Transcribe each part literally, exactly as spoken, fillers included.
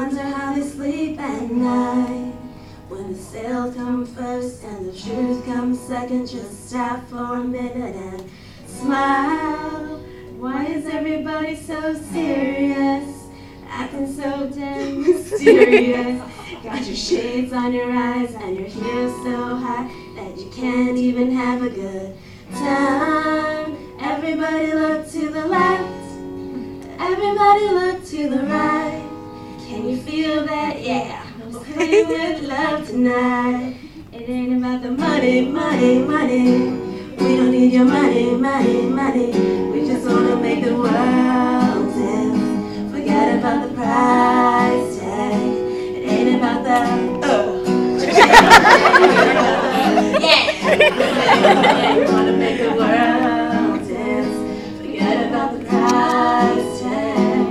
wonder how they sleep at night. When the sales come first and the truth comes second, just stop for a minute and smile. Why is everybody so serious? Acting so damn mysterious. Got your shades on your eyes and your heels so high that you can't even have a good time. Everybody look to the left. Everybody look to the right. Can you feel that? Yeah. We're playing with love tonight. It ain't about the money, money, money. We don't need your money, money, money. We just wanna make the world dance. Forget about the price tag. It ain't about the oh. Yeah. We wanna make the world dance. Forget about the price tag.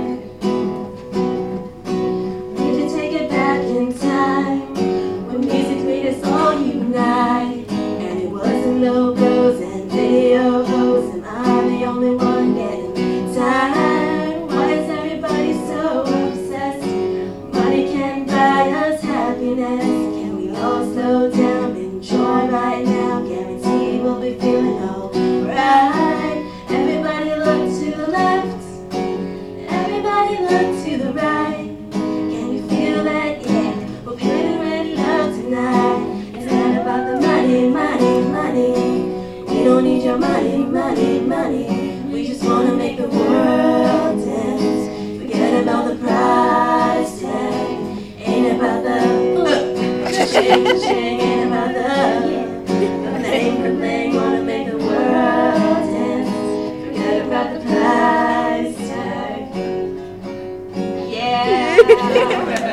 We need to take it back in time when music made us all unite, and it wasn't logos and video hoes. Am I the only one getting tired? Why is everybody so obsessed? Money can buy us happiness. Can we all slow down, enjoy right now? Guaranteed we'll be feeling alright. Everybody look to the left. Everybody look to the right. Can you feel that? Yeah, we're playing with love tonight. It's not about the money, money, money. We don't need your money, money, money. We just wanna make the world dance. Forget about the price tag. Ain't about the look, cha-ching, cha-ching. Ain't about the bling, bling. Wanna make the world dance. Forget about the price tag. Yeah.